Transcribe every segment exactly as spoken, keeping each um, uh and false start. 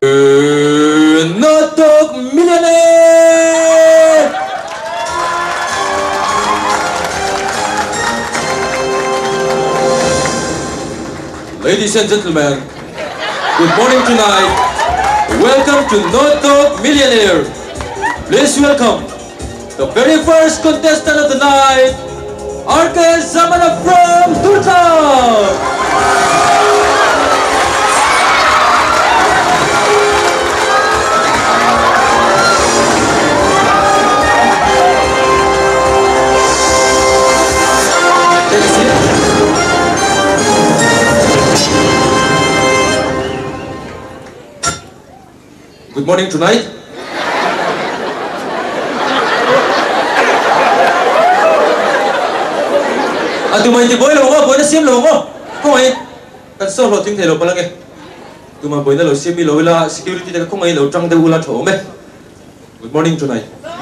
Notok Millionaire! Ladies and gentlemen, good morning tonight. Welcome to Notok Millionaire. Please welcome the very first contestant of the night, R K Zamana from Turkey. Good morning tonight. À tụi mình thì bối lâu quá, bối nó xiêm lâu quá. Không ai, cần sâu lâu tiếng thầy lâu bao lăng nghe. Tụi mình bối nó lâu xiêm mi lâu là security thì không ai lâu trăng đều là chỗ mẹ. Good morning tonight.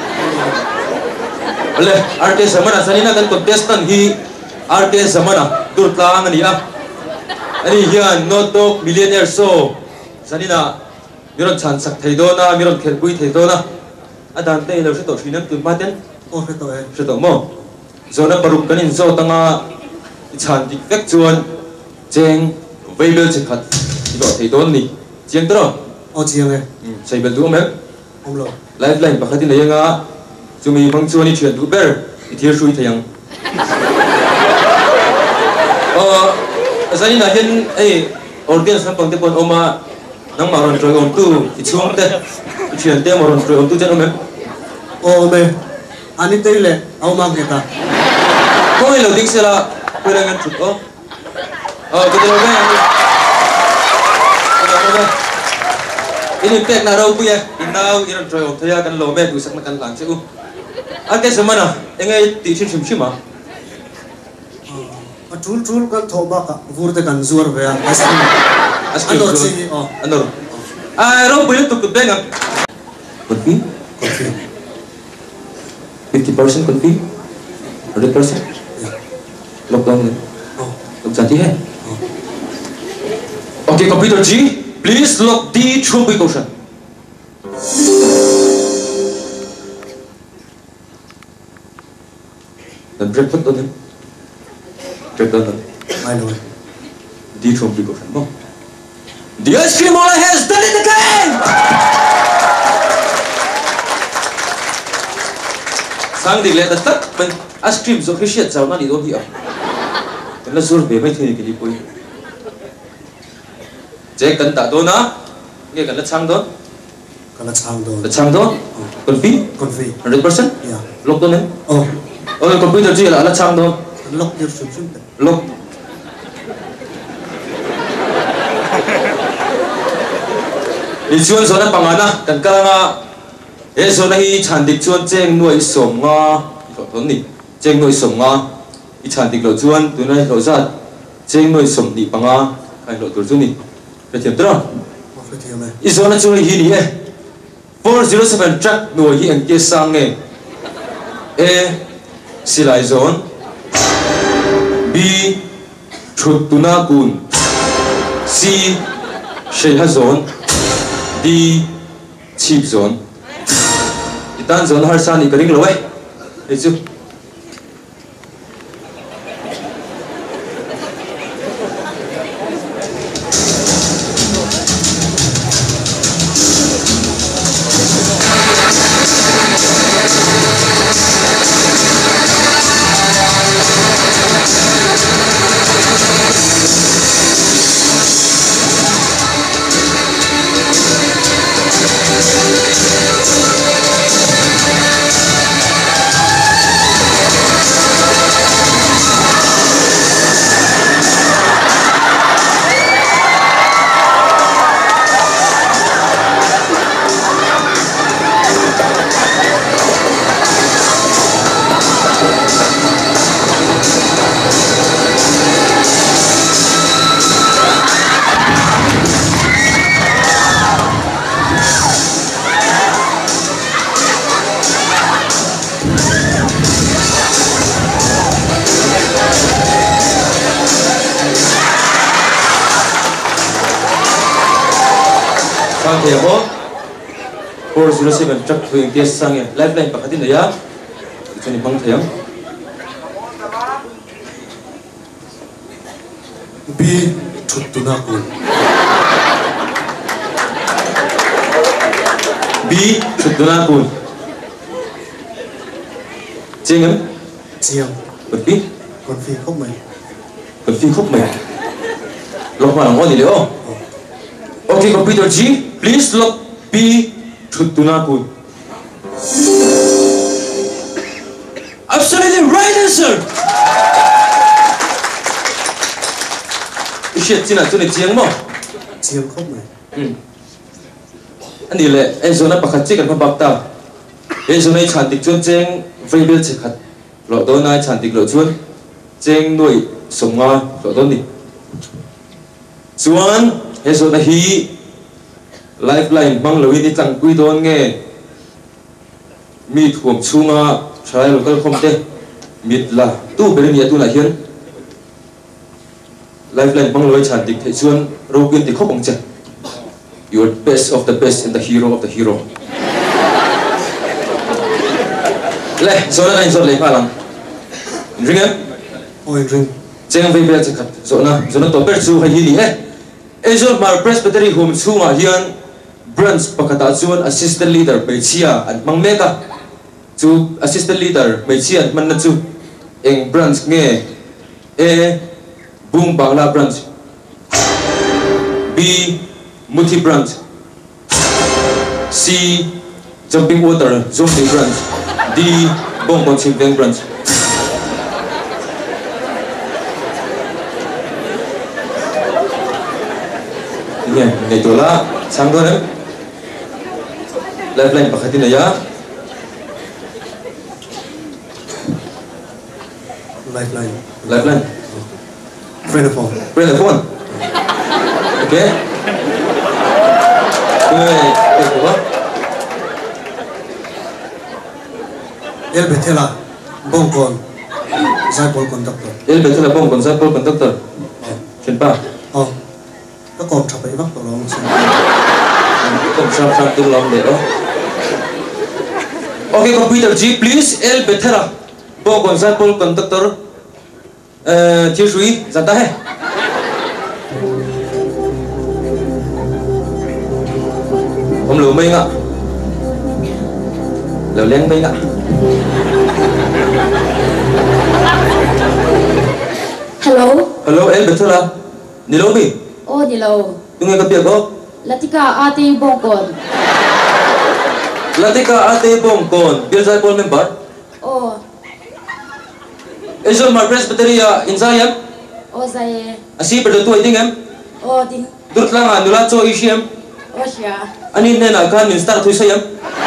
Ole, R K Zamana sanina kan contestant hi R K Zamana turtlang ani ah. Ani hian Notok Millionaire show sanina miron chan sak thei do na miron kher pui thei do na adan te lo se to thrinam tu ma ten o se to e se to mo zona parum kanin zo tanga chan dik vek chuan cheng veibel che khat lo thei don ni chiang tro o chiang e sei bel du me om lo lifeline pakhatin leanga chumi bang chuan ni thian du ber i thir sui theiang ờ zani na hen ei audience nam pang te pon oma nang maron troi om tu ichum te ichian te maron troi om tu chen om em o me ani te le au mang ke ta ko lo dik sela ko la ngan chut o ờ ko lo ga ini pek na ro pu ya inau iron troi om thaya kan lo me du sak na kan lang che u a ke samana engai ti chin chim chima a chul chul kan thoba ka vur te kan zuar ve as Anor si oh anor ah ro pu tu tu benga kopi kopi fifty percent kopi one hundred percent lockdown oh lock jati hai okay computer ji please lock the true precaution dan break put on break down I know the true precaution no the ice cream Ola has done it again! Sang đi lên đất tất mình ice cream rồi cái shit sao nó đi đâu hiểu? Cái nó rồi về mấy thứ này cái gì quên? Chế cần tạ đô na, nghe cần nó sang đó, kan la chang do nó sang đó, còn phí, kon fi one hundred percent, yeah lộc đó nè, oh ôi còn bây giờ gì là nó sang đó, lok dir sum sum lộc. Đi chuan số nó bằng anh cần cả nga, cái số này chăn địch chuan cheng nuôi sống nga, có thốn nè, cheng nuôi sống nga, cái chăn địch lợn chuan tụi này lợn sát, cheng nuôi sống đi bằng nga, cái lợn tuổi chuan nè, cái thiệt đó. o fe thiam e Cái số nó chuan hi nè, four zero seven track nuôi hi anh kia sang nghe, A silai zone, B chut tuna kun, C sheha zone. Di chip zone, itan zone har san ikaring loe, itu. bang thầy ko four zero seven truck thuing tia sang e lifeline pakhatin ya chani bang thầy B chutuna kun B chutuna kun ching em chiang bật phi còn phi khóc mày bật phi khúc mày lock mà ngon gì liệu okay computer G please lock B chutuna kun absolutely right answer shit china chune chiang mo chiang khóc mày um ani le en zona pakhat chi kan pa bakta en zona chan tik chun cheng verbal che khat lo do na chan tik lo chun cheng noi songa lo do ni chuan he zona hi lifeline mang lo ni tlang pui don nge mi thuam chunga trai local khomte mit la tu berenia tu la hian lifeline bang loi chan dik thei chuan robin ti khopong che you are best of the best and the hero of the hero le zona nai zot le phalang ring em oi ring cheng ve be che khat zona zona to per chu ha hi ni he ezol mar presbytery home chunga hian branch pakata chuan assistant leader pe chia an mang meka chu assistant leader pe chia man na chu eng branch nge e Boom Bangla branch B Muthi branch C Jumping Water Zombie branch D Bongbong Simpeng branch ini ini tola sanggup em lifeline pakhatin ya lifeline lifeline friend of phone Bring the phone. Okay. Wait, wait, what? El Bethela Bongkon Zaipol conductor El betul lah pun konsep pun kontaktor. Kenapa? oh nó còn chọc ấy bắt tổ lòng xem Kom sharp sharp tu long deh. Okay, computer G, please. El betul lah. Pun konsep pun kontaktor. Chia suy जानता है हम lừa mình ạ lừa lên mình ạ Hello. hello em betul lah ni lo mi Oh, hello. tunggu ke pihak kau Latika ate bongkon. Latika ate bongkon biar saya pun member Oh, Ezol mar presbytery insayam oh saya. asi berdoa itu em Oh, din. durut lang nula cho isiam Oh, siya. ani nena kan start tu sayam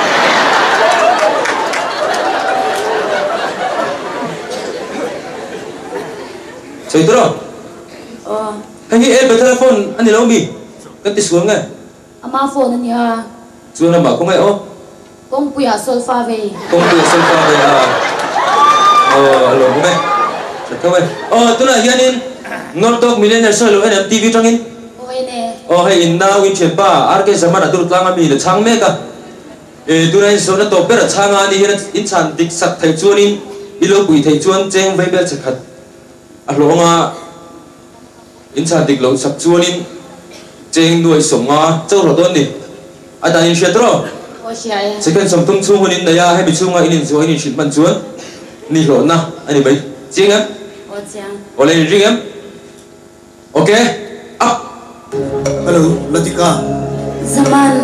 so itu loh Oh, Hangi el be telefon ani lo mi kan tis suang ngai ama phone niya. suang nama ko ngai oh Kung puya solfa ve. kong tu selfa ya oh alo ko ngai sa kawai oh tu na hianin nortok millionaire so lo en T V tangin Oh, ine. oh hey inna win chepa ar ke zaman atur tlang ami le chang me ka e tu na so na to per chang ani hian in chan dik sak thai chuanin ilo pui thai chuan cheng vai bel chakhat a longa in chan dik lo sak chuanin cheng nuai songa chau ro don ni a dan in shetro Oh, siya. second som tum chu hunin na ya he bi chunga inin so inin shit man chuan ni lo na ani bai ching em Oh, siya. ole ni ring em okay up hello Latika Zaman.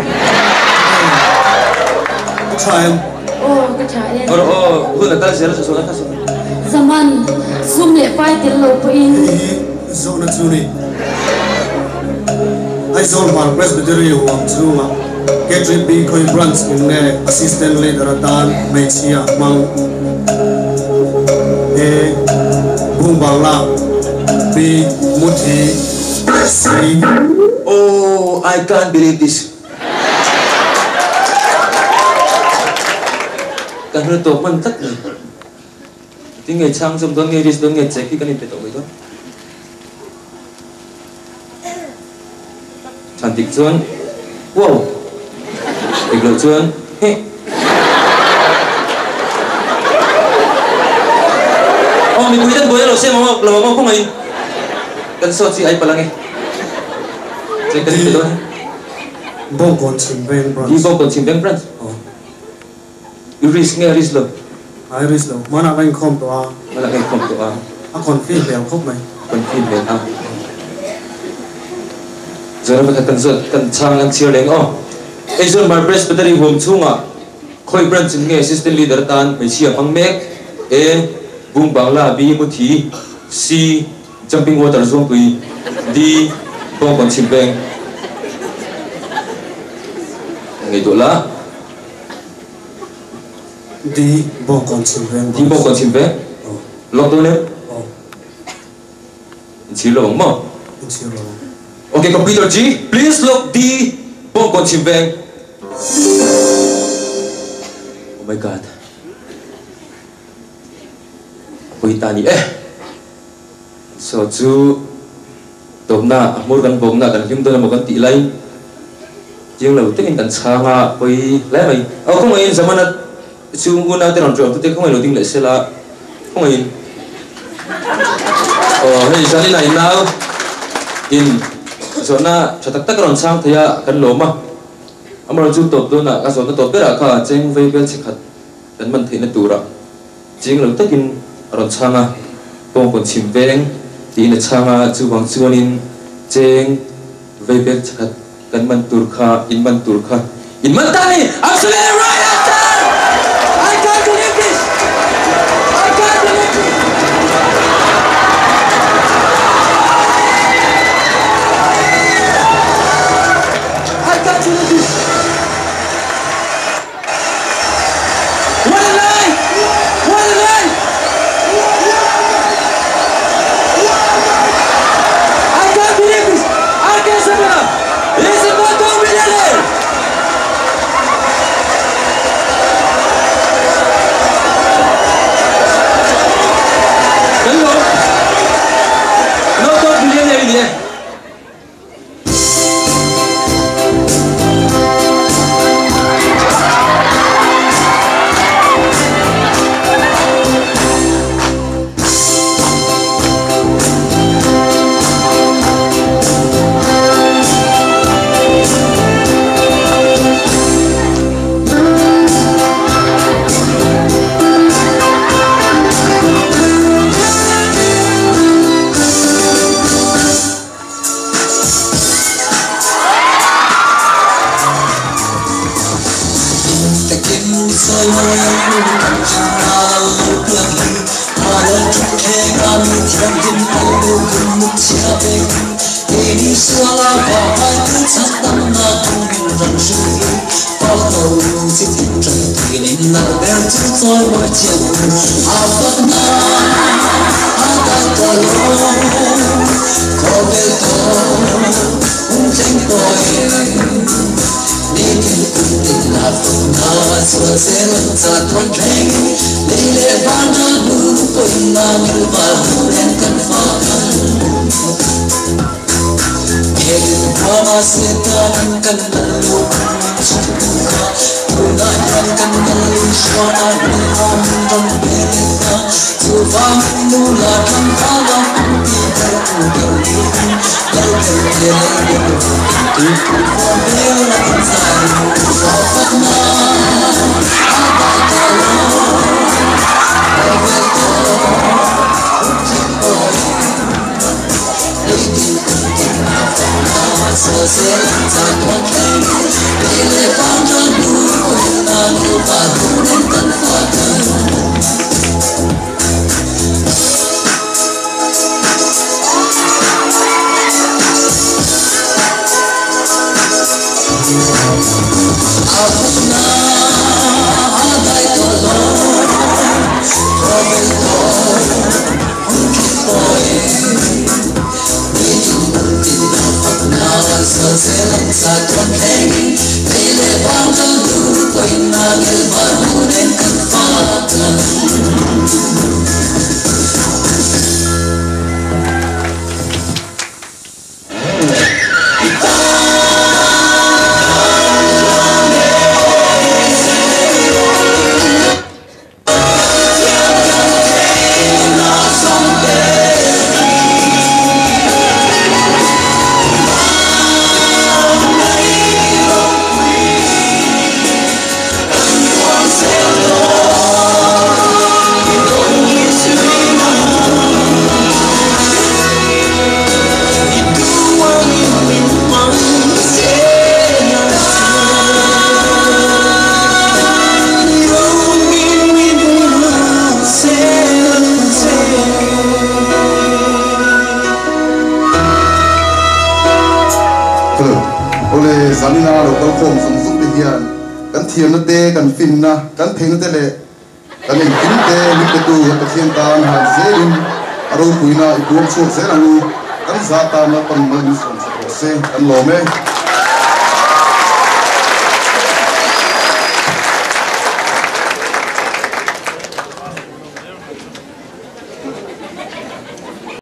try em Oh, kacaya. or oh hu na tal sel so na ka so Zaman. Zoom le pai til lo po in. hi zona chuni ai zone mar presbytery huam chunga Catherine B khoi branch in ne assistant leader dan Mexia mang e Boom Bangla B Muthi C oh I can't believe this kan hu to man tak ni ting ngai chang som don ngai ris don ngai check ki kan pe to bai to cantik chuan wow ik lo chuan he oh mi puitan boy lo se mo lo mo không ai kan so chi ai palang e che kan ti do bông con chim beng di branch bo kon chim beng branch oh you risk nge risk lo ai ris lo mana beng khom to a mala kai kom to a a kon fi beng khop mai kon fin ben a zara ma kan zo kan chang ang chiar leng oh Asian Mar Presbytery Home chunga khoi branch nge assistant leader tan mai chia phang mek e bung bangla bi mu thi c jumping water zong tui d bong kon chim beng ngai to la di bông con chim beng d bong kon chim beng oh lok to le oh chi lo mo in chi lo okay computer g please look d bong kon chim beng oh my god Pui tani eh so chu tomna amur kan bomna kan him dona mo kan ti lai jing lo tekin kan changa pui lai mai au không ai zamana chu nguna te ron job te không ai lo ding le sela không ai oh hei sani nai now in so na chatak tak ron sang thaya kan lo ma amar chu top dona ka so na top pera kha cheng ve bel chikhat kan man theina tura jing lo tekin ron changa bong kon chim beng ti na changa chu bang chuanin cheng ve bel chikhat kan man tur kha in man tur kha in man tani absolutely right answer I can't believe this I can't believe this I can't believe this what a lie what a lie I can't believe this I can't believe it this is not going to be it hello no don't believe it idea ole zanina local khom sung sung te hian kan thiam na te kan fin na kan theng te le kan in fin te ni te tu ta thiam tan ha zein aro puina i tuam chu se na ni kan za ta na pan ma ni song se kan lo me